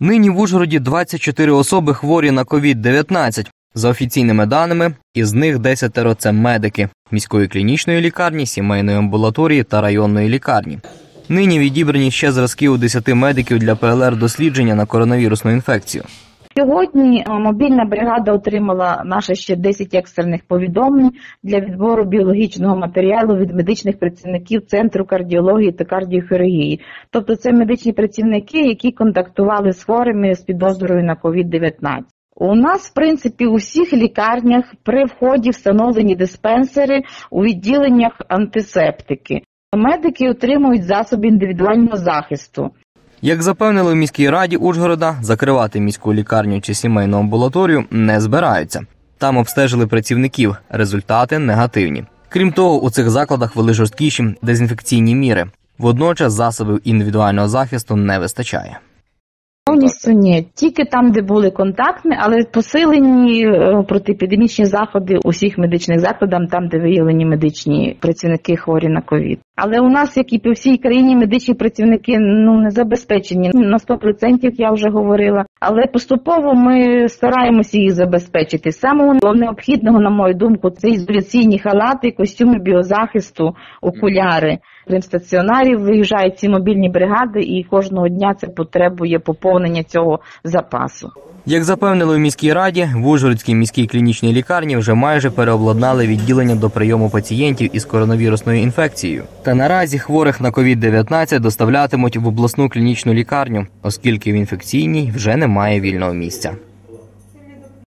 Нині в Ужгороді 24 особи хворі на COVID-19. За офіційними даними, із них 10 – це медики міської клінічної лікарні, сімейної амбулаторії та районної лікарні. Нині відібрані ще зразки у 10 медиків для ПЛР-дослідження на коронавірусну інфекцію. Сьогодні мобільна бригада отримала наші ще 10 екстрених повідомлень для відбору біологічного матеріалу від медичних працівників Центру кардіології та кардіохірургії. Тобто це медичні працівники, які контактували з хворими з підозрою на COVID-19. У нас, в принципі, у всіх лікарнях при вході встановлені диспенсери, у відділеннях антисептики. Медики отримують засоби індивідуального захисту. Як запевнили в міській раді Ужгорода, закривати міську лікарню чи сімейну амбулаторію не збираються. Там обстежили працівників, результати негативні. Крім того, у цих закладах ввели жорсткіші дезінфекційні міри. Водночас засобів індивідуального захисту не вистачає. Повністю ні. Тільки там, де були контактні, але посилені протиепідемічні заходи усіх медичних закладах, там, де виявлені медичні працівники хворі на ковід. Але у нас, як і по всій країні, медичні працівники не забезпечені. На 100% я вже говорила. Але поступово ми стараємося їх забезпечити. Самого необхідного, на мою думку, це ізоляційні халати, костюми біозахисту, окуляри. Крім стаціонарів виїжджають ці мобільні бригади, і кожного дня це потребує поповнення цього запасу. Як запевнили в міській раді, в Ужгородській міській клінічній лікарні вже майже переобладнали відділення до прийому пацієнтів із коронавірусною інфекцією. Та наразі хворих на COVID-19 доставлятимуть в обласну клінічну лікарню, оскільки в інфекційній вже немає вільного місця.